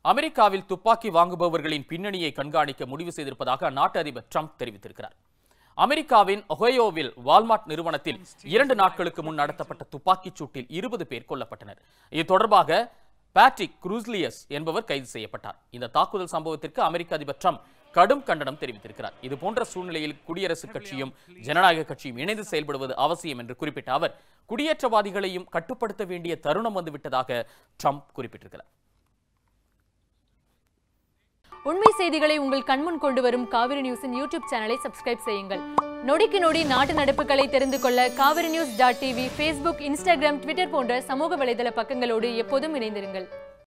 அமெரிக்காவில் துப்பாக்கி வாங்குபவர்களின் பின்னணியை கண்காணிக்க முடிவு செய்திருப்பதாக அந்நாட்டு அதிபர் ட்ரம்ப் தெரிவித்திருக்கிறார். அமெரிக்காவின் ஒஹையோவில் வால்மார்ட் நிறுவனத்தில் 2 நாட்களுக்கு முன் நடத்தப்பட்ட துப்பாக்கிச் சூட்டில் 20 பேர் கொல்லப்பட்டனர். இது தொடர்பாக பேட்ரிக் குரூஸ்லியஸ் என்பவர் கைது செய்யப்பட்டார். இந்த தாக்குதல் சம்பவத்திற்கு அமெரிக்க அதிபர் ட்ரம்ப் கடும் கண்டனம் தெரிவித்திருக்கிறார். இதுபோன்ற சூழ்நிலையில் குடியரசுக் கட்சியும் ஜனநாயக கட்சியும் இணைந்து செயல்படுவது அவசியம் என்று குறிப்பிட்ட அவர் குடியேற்றவாதிகளையும் கட்டுப்படுத்த வேண்டிய தருணம் வந்துவிட்டதாக ட்ரம்ப் குறிப்பிட்டிருக்கிறார். உண்மை செய்திகளை உங்கள் கண்முன் கொண்டு வரும் காவிரி நியூஸின் யூடியூப் சேனலை சப்ஸ்கிரைப் செய்யுங்கள். நொடிக்கு நொடி நாட்டு நடப்புகளை தெரிந்து கொள்ள kaverinews.tv, Facebook, Instagram, Twitter போன்ற சமூக வலைதள பக்கங்களோடு எப்போதும் இணைந்திருங்கள்.